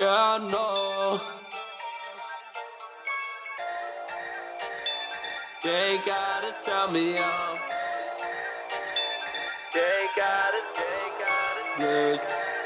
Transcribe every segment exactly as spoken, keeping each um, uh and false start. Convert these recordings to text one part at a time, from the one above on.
Yeah, I know. They gotta tell me I'm. They gotta, they gotta. Blessed,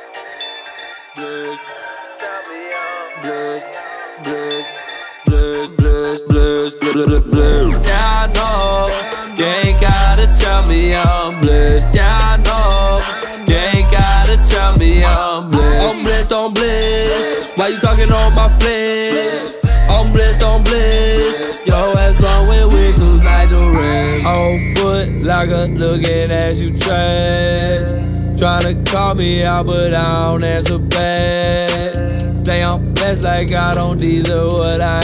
blessed. Tell me I'm blessed, blessed, blessed, blessed, blessed, blessed, blessed. Yeah, I know. They gotta tell me I'm blessed. Yeah, I know. They gotta tell me I'm blessed. I'm blessed, I'm blessed. Why you talking on my flesh? I'm blessed, I'm blessed. Yo ass blowing whistles like the rain. On foot like a looking at you trash. Tryna call me out, but I don't answer back. Say I'm blessed like I don't deserve what I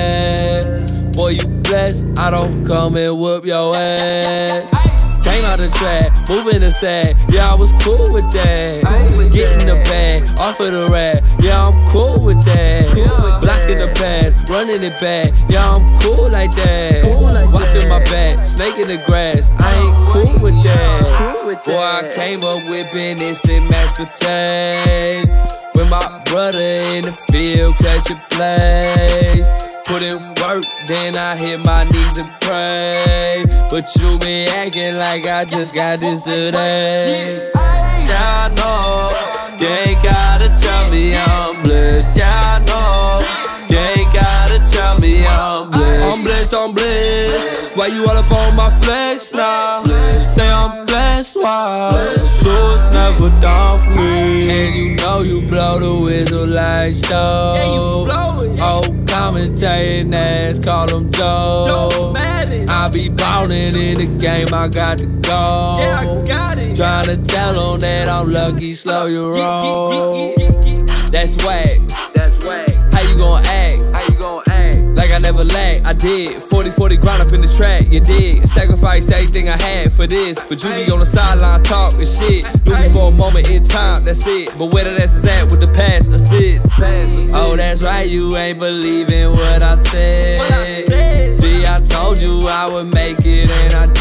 had. Boy, you blessed, I don't come and whoop your ass. Came out the track, moving the sack. Yeah, I was cool with that. Getting the bag, off of the rack. Yeah, I'm cool with that. Blocking the pass, running it back. Yeah, I'm cool like that. Watching my back, snake in the grass. I ain't cool with that. Boy, I came up whipping instant mashed potato. With my brother in the field, catching plays. Put in work, then I hit my knees and pray. But you been acting like I just got this today. Yeah, I know. They gotta tell me I'm blessed. Yeah, I know. They gotta tell me I'm blessed. I'm blessed, I'm blessed. Why you all up on my flex now? Say I'm blessed, why? So it's never done for me. And you know you blow the whistle like show. Yeah, you blow it. Oh, commentating ass, call them Joe. I be ballin' in the game, I got to go. Yeah, I got it. Tryna tell them that I'm lucky, slow your roll. That's whack. That's whack. How you gon' act? How you gon' act? Like I never lacked. I did forty forty grind up in the track. You did sacrifice everything I had for this, but you be on the sideline talking shit. Do me for a moment in time, that's it. But where the ass is at with the pass assist? Oh, that's right, you ain't believing what I said. See, I told you I would make it, and I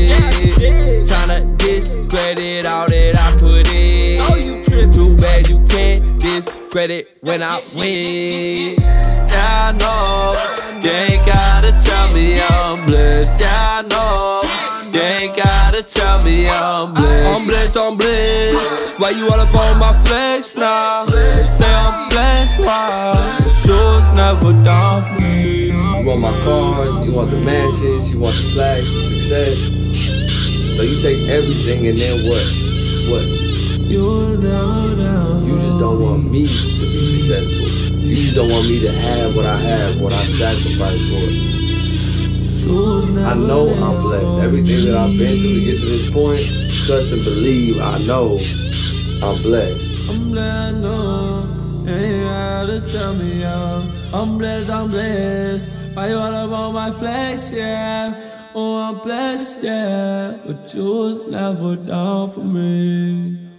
did. Tryna discredit all that I put in. Too bad you can't discredit when I win. Yeah, I know. They gotta tell me I'm blessed. Yeah, I know. They gotta tell me I'm blessed. I'm blessed, I'm blessed. Why you all up on my flex now? Say I'm blessed, why? Sure it's never done for me. You want my cars, you want the mansions, you want the flags, the success. So you take everything and then what? What? You never You just don't want me to be successful. You just don't want me to have what I have, what I sacrificed for. I know I'm blessed. Everything that I've been through to get to this point, trust and believe, I know I'm blessed. I'm blessed, no. Ain't gotta tell me I'm, I'm blessed, I'm blessed. Why you all up on my flex, yeah? Oh, I'm blessed, yeah. But you was never down for me.